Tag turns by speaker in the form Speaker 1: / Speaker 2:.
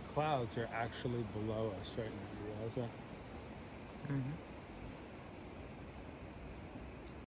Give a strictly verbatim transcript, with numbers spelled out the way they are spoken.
Speaker 1: clouds are actually below us right now. You realize that?
Speaker 2: Mm-hmm.